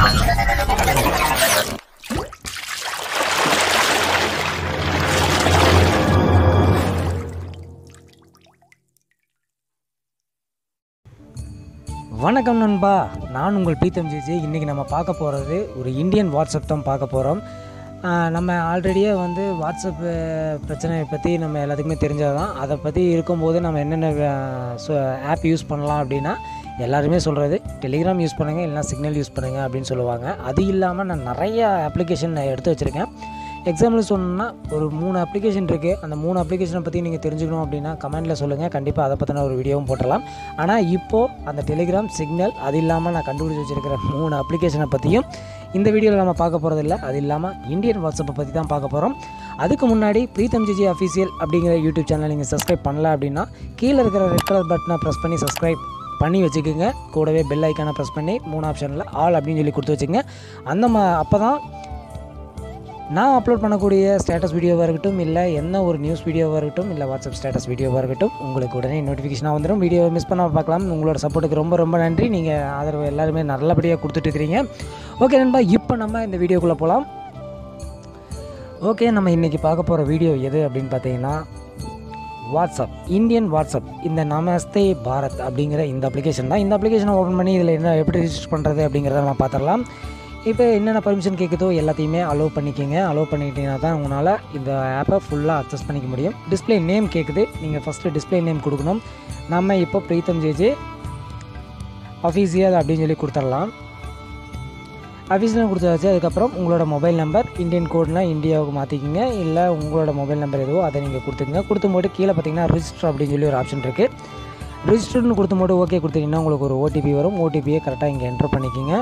வணக்கம் நண்பா, நான் உங்கள் பிரீத்தம் ஜிஜி. இன்றைக்கி நம்ம பார்க்க போகிறது ஒரு இந்தியன் வாட்ஸ்அப் தான் பார்க்க போகிறோம். நம்ம ஆல்ரெடியே வாட்ஸ்அப் பிரச்சனையை பற்றி நம்ம எல்லாத்துக்குமே தெரிஞ்சது தான். அதை பற்றி இருக்கும்போது நம்ம என்னென்ன ஆப் யூஸ் பண்ணலாம் அப்படின்னா, எல்லாருமே சொல்கிறது டெலிகிராம் யூஸ் பண்ணுங்கள், இல்லைனா சிக்னல் யூஸ் பண்ணுங்கள் அப்படின்னு சொல்லுவாங்க. அது இல்லாமல் நான் நிறையா அப்ளிகேஷன் எடுத்து வச்சுருக்கேன். எக்ஸாம்பிள் சொல்லணுன்னா ஒரு 3 அப்ளிகேஷன் இருக்குது. அந்த 3 அப்ளிகேஷனை பற்றி நீங்கள் தெரிஞ்சுக்கணும் அப்படின்னா கமெண்ட்டில் சொல்லுங்கள். கண்டிப்பாக அதை பற்றின ஒரு வீடியோவும் போட்டுடலாம். ஆனால் இப்போது அந்த டெலிகிராம், சிக்னல், அது இல்லாமல் நான் கண்டுபிடிச்சி வச்சுருக்கிற 3 அப்ளிகேஷனை பற்றியும் இந்த வீடியோவில் நம்ம பார்க்க போகிறதில்ல. அது இல்லாமல் இந்தியன் வாட்ஸ்அப்பை பற்றி தான் பார்க்க போகிறோம். அதுக்கு முன்னாடி பிரீத்தம் ஜிஜி அஃபீஷியல் அப்படிங்கிற யூடியூப் சேனல் நீங்கள் சப்ஸ்கிரைப் பண்ணல அப்படின்னா கீழே இருக்கிற ரெட் கலர் பட்டனை ப்ரெஸ் பண்ணி சப்ஸ்கிரைப் பண்ணி வச்சுக்கோங்க. கூடவே பெல் ஐக்கானை ப்ரெஸ் பண்ணி 3 ஆப்ஷனில் ஆல் அப்படின்னு சொல்லி கொடுத்து வச்சுக்கோங்க. அப்போ தான் நான் அப்லோட் பண்ணக்கூடிய ஸ்டேட்டஸ் வீடியோவாக இருக்கட்டும், இல்லை என்ன ஒரு நியூஸ் வீடியோவாக இருக்கட்டும், இல்லை வாட்ஸ்அப் ஸ்டேட்டஸ் வீடியோவாக இருக்கட்டும், உங்களுக்கு உடனே நோட்டிஃபிகேஷனாக வந்துடும். வீடியோவை மிஸ் பண்ணாமல் பார்க்கலாம். உங்களோட சப்போர்ட்டுக்கு ரொம்ப ரொம்ப நன்றி. நீங்கள் ஆதரவு எல்லாருமே நல்லபடியாக கொடுத்துட்ருக்கிறீங்க. ஓகே நண்பா, இப்போ நம்ம இந்த வீடியோக்குள்ளே போகலாம். ஓகே, நம்ம இன்றைக்கி பார்க்க போகிற வீடியோ எது அப்படின்னு பார்த்தீங்கன்னா, வாட்ஸ்அப், இந்தியன் வாட்ஸ்அப், இந்த நமஸ்தே பாரத் அப்படிங்கிற இந்த அப்ளிகேஷன் தான். இந்த அப்ளிகேஷனை ஓப்பன் பண்ணி இதில் என்ன எப்படி ரிஜிஸ்டர் பண்ணுறது அப்படிங்கிறத நம்ம பார்த்துடலாம். இப்போ என்னென்ன பர்மிஷன் கேட்குதோ எல்லாத்தையுமே அலோவ் பண்ணிக்கோங்க. அலோவ் பண்ணிக்கிட்டீங்கன்னா தான் உங்களால் இந்த ஆப்பை ஃபுல்லாக அக்சஸ் பண்ணிக்க முடியும். டிஸ்பிளே நேம் கேட்குது. நீங்கள் ஃபஸ்ட்டு டிஸ்பிளே நேம் கொடுக்கணும். நம்ம இப்போ பிரீத்தம் ஜிஜி அஃபீஷியல் அப்படின்னு சொல்லி கொடுத்துடலாம். அஃபீஷியல் கொடுத்தாச்சு. அதுக்கப்புறம் உங்களோட மொபைல் நம்பர் இந்தியன் கோட்னால் இந்தியாவுக்கு மாற்றிக்கிங்க, இல்லை உங்களோட மொபைல் நம்பர் எதுவோ அதை நீங்கள் கொடுத்துக்கங்க. கொடுத்தும்போது கீழே பார்த்தீங்கன்னா ரிஜிஸ்டர் அப்படின்னு சொல்லி ஒரு ஆப்ஷன் இருக்குது. ரிஜிஸ்டர்னு கொடுத்தும்போது ஓகே கொடுத்தீங்கன்னா உங்களுக்கு ஒரு ஓடிபி வரும். ஓடிபியை கரெக்டாக இங்கே என்ட்ரு பண்ணிக்கிங்க.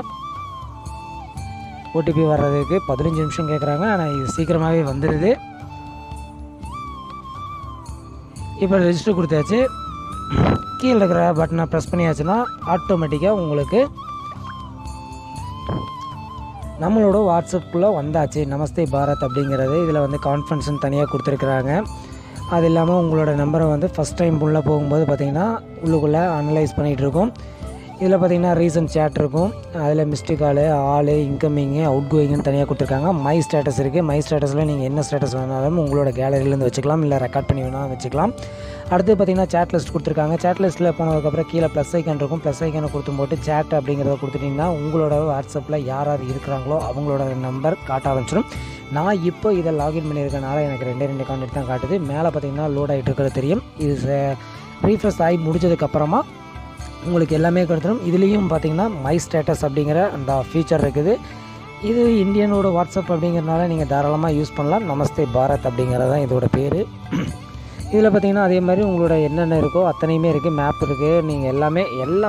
ஓடிபி வர்றதுக்கு 15 நிமிஷம் கேட்குறாங்க, ஆனால் இது சீக்கிரமாகவே வந்துடுது. இப்போ ரெஜிஸ்டர் கொடுத்தாச்சு. கீழே இருக்கிற பட்டனை ப்ரெஸ் பண்ணியாச்சுன்னா ஆட்டோமேட்டிக்காக உங்களுக்கு நம்மளோட வாட்ஸ்அப்புக்குள்ளே வந்தாச்சு. நமஸ்தே பாரத் அப்படிங்கிறது இதில் கான்ஃபரன்ஸ்னு தனியாக கொடுத்துருக்குறாங்க. அது இல்லாமல் உங்களோட நம்பரை ஃபஸ்ட் டைம் உள்ளே போகும்போது பார்த்திங்கன்னா உள்ளுக்குள்ளே அனலைஸ் பண்ணிகிட்ருக்கோம். இதில் பார்த்திங்கன்னா ரீசன்ட் சேட் இருக்கும். அதில் மிஸ்டு காலு, ஆளு, இன்கமிங்கு, அவுட் கோயிங்னு தனியாக கொடுத்துருக்காங்க. மை ஸ்டேட்டஸ் இருக்குது. மை ஸ்டேட்டஸில் நீங்கள் என்ன ஸ்டேட்டஸ் வேணாலும் உங்களோட கேலரியிலேருந்து வச்சுக்கலாம், இல்லை ரெக்கார்ட் பண்ணி வேணாலும் வச்சுக்கலாம். அடுத்து பார்த்திங்கன்னா சேட் லிஸ்ட் கொடுத்துருக்காங்க. சேட் லிஸ்ட்டில் போனதுக்கப்புறம் கீழே ப்ளஸ் ஐக்கான் இருக்கும். ப்ளஸ் ஐக்கானை கொடுத்து போட்டு சேட் அப்படிங்கிறத கொடுத்துட்டிங்கன்னா உங்களோட வாட்ஸ்அப்பில் யார் யார் இருக்கிறாங்களோ அவங்களோட நம்பர் காட்ட ஆரம்பிச்சிடும். நான் இப்போ இதை லாகின் பண்ணியிருக்கனால எனக்கு 2 கான்டெக்ட் தான் காட்டுது. மேலே பார்த்திங்கன்னா லோட் ஆகிட்டு இருக்கிறது தெரியும். இது ரீஃப்ரெஷ் ஆகி முடிஞ்சதுக்கப்புறமா உங்களுக்கு எல்லாமே கொடுத்துடும். இதுலேயும் பார்த்திங்கன்னா மை ஸ்டேட்டஸ் அப்படிங்கிற அந்த ஃபீச்சர் இருக்குது. இது இந்தியனோட வாட்ஸ்அப் அப்படிங்கிறனால நீங்கள் தாராளமாக யூஸ் பண்ணலாம். நமஸ்தே பாரத் அப்படிங்கிறது தான் இதோட பேர். இதில் பார்த்திங்கன்னா அதே மாதிரி உங்களோட என்னென்ன இருக்கோ அத்தனையுமே இருக்குது. மேப் இருக்குது. நீங்கள் எல்லாமே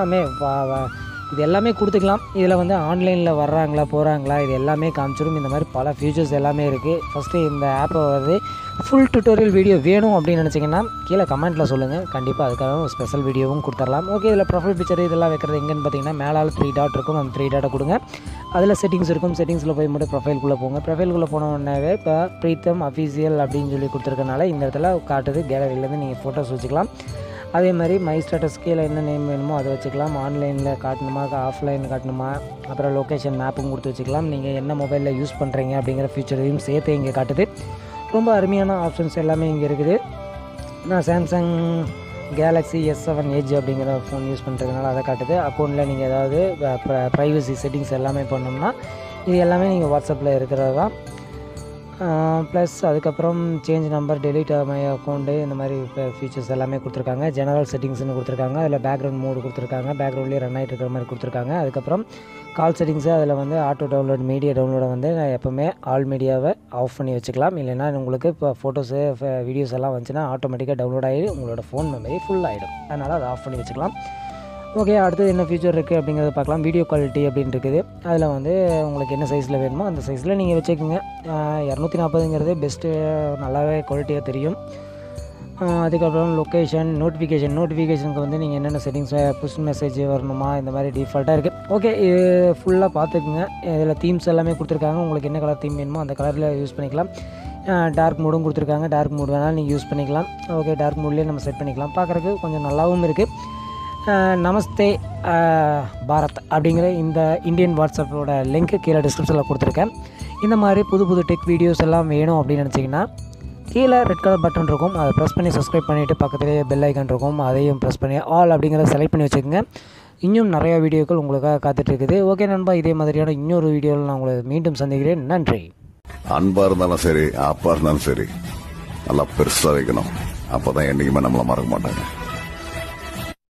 இது எல்லாமே கொடுத்துக்கலாம். இதில் ஆன்லைனில் வர்றாங்களா போகிறாங்களா இது எல்லாமே காமிச்சிடும். இந்த மாதிரி பல ஃபியூச்சர்ஸ் எல்லாமே இருக்குது. ஃபஸ்ட்டு இந்த ஆப்பை ஃபுல் டுட்டோரியல் வீடியோ வேணும் அப்படின்னு நினச்சிங்கன்னா கீழே கமெண்ட்டில் சொல்லுங்கள். கண்டிப்பாக அதுக்காக ஒரு ஸ்பெஷல் வீடியோவும் கொடுத்துடலாம். ஓகே, இதில் ப்ரொஃபைல் பிக்சர் இதெல்லாம் வைக்கிறது எங்கேன்னு பார்த்தீங்கன்னா மேலால் 3 டாட் இருக்கும். அந்த 3 டாட்டை கொடுங்க. அதில் செட்டிங்ஸ் இருக்கும். செட்டிங்ஸில் போய் மட்டும் ப்ரொஃபைல்குள்ளே போங்க. ப்ரொஃபைல்குள்ளே போனோடனே இப்போ பிரீத்தம் அஃபீஷியல் அப்படின்னு சொல்லி கொடுத்துருக்கனால இந்த இடத்துல காட்டுது. கேலரியிலேருந்து நீங்கள் ஃபோட்டோஸ் வச்சுக்கலாம். அதே மாதிரி மை ஸ்டேட்டஸ் கீழே என்ன நேம் வேணுமோ அதை வச்சுக்கலாம். ஆன்லைனில் காட்டணுமா, ஆஃப்லைன் காட்டணுமா, அப்புறம் லொக்கேஷன் மேப்பும் கொடுத்து வச்சுக்கலாம். நீங்கள் என்ன மொபைலில் யூஸ் பண்ணுறீங்க அப்படிங்கிற ஃபீச்சரையும் சேர்த்து இங்கே காட்டுது. ரொம்ப அருமையான ஆப்ஷன்ஸ் எல்லாமே இங்கே இருக்குது. நான் சாம்சங் கேலக்ஸி S7 Edge அப்படிங்கிற ஃபோன் யூஸ் பண்ணுறதுனால அதை காட்டுது. அக்கௌண்ட்டில் நீங்கள் ஏதாவது ப்ரைவசி செட்டிங்ஸ் எல்லாமே பண்ணோம்னா இது எல்லாமே நீங்கள் வாட்ஸ்அப்பில் இருக்கிறது தான். ப்ளஸ் அதுக்கப்புறம் change number, delete my account, இந்த மாதிரி ஃபீச்சர்ஸ் எல்லாமே கொடுத்துருக்காங்க. ஜெனரல் செட்டிங்ஸ்னு கொடுத்துருக்காங்க. அதில் பேக்ரவுண்ட் மோடு கொடுத்துருக்காங்க. பேக்ரவுண்ட்லேயே ரன் ஆகிட்டு இருக்கிற மாதிரி கொடுத்துருக்காங்க. அதுக்கப்புறம் கால் செட்டிங்ஸு அதில் ஆட்டோ டவுன்லோட், மீடியா டவுன்லோடை எப்போவுமே ஆல் மீடியாவை ஆஃப் பண்ணி வச்சுக்கலாம். இல்லைன்னா உங்களுக்கு இப்போ ஃபோட்டோஸு வீடியோஸ் எல்லாம் வந்துச்சுன்னா ஆட்டோமேட்டிக்காக டவுன்லோட் ஆகி உங்களோட ஃபோன் மெமரி ஃபுல் ஆகிடும். அதனால் அதை ஆஃப் பண்ணி வச்சுக்கலாம். ஓகே, அடுத்தது என்ன ஃபீச்சர் இருக்குது அப்படிங்கிறத பார்க்கலாம். வீடியோ குவாலிட்டி அப்படின்னு இருக்குது. அதில் உங்களுக்கு என்ன சைஸில் வேணுமோ அந்த சைஸில் நீங்கள் வச்சுக்கோங்க. 240ங்கிறது பெஸ்ட்டு, நல்லாவே குவாலிட்டியாக தெரியும். அதுக்கப்புறம் லொக்கேஷன், நோட்டிஃபிகேஷனுக்கு நீங்கள் என்னென்ன செட்டிங்ஸ், புஷ் மெசேஜ் வரணுமா, இந்த மாதிரி டிஃபால்ட்டாக இருக்குது. ஓகே, இது ஃபுல்லாக பார்த்துக்குங்க. இதில் தீம்ஸ் எல்லாமே கொடுத்துருக்காங்க. உங்களுக்கு என்ன கலர் தீம் வேணுமோ அந்த கலரில் யூஸ் பண்ணிக்கலாம். டார்க் மோடும் கொடுத்துருக்காங்க. டார்க் மோட் வேணாலும் நீங்கள் யூஸ் பண்ணிக்கலாம். ஓகே, டார்க் மோட்லேயே நம்ம செட் பண்ணிக்கலாம். பார்க்குறதுக்கு கொஞ்சம் நல்லாவும் இருக்குது. நமஸ்தே பாரத் அப்படிங்கிற இந்த இந்தியன் வாட்ஸ்அப்போட லிங்க்கு கீழே டிஸ்கிரிப்ஷனில் கொடுத்துருக்கேன். இந்த மாதிரி புது புது டெக் வீடியோஸ் எல்லாம் வேணும் அப்படின்னு நினச்சிங்கன்னா கீழே ரெட் கலர் பட்டன் இருக்கும், அதை ப்ரெஸ் பண்ணி சப்ஸ்கிரைப் பண்ணிவிட்டு பக்கத்துலேயே பெல் ஐக்கான் இருக்கும், அதையும் ப்ரெஸ் பண்ணி ஆல் அப்படிங்கிறத செலக்ட் பண்ணி வச்சுக்கோங்க. இன்னும் நிறையா வீடியோக்கள் உங்களுக்காக காத்துட்ருக்குது. ஓகே நண்பா, இதே மாதிரியான இன்னொரு வீடியோவில் நான் உங்களை மீண்டும் சந்திக்கிறேன். நன்றி. அன்பாக இருந்தாலும் சரி, அப்பா இருந்தாலும் சரி, நல்லா பெருசாக வைக்கணும். அப்போ தான் என்றைக்குமே நம்மளை மறக்க மாட்டாங்க.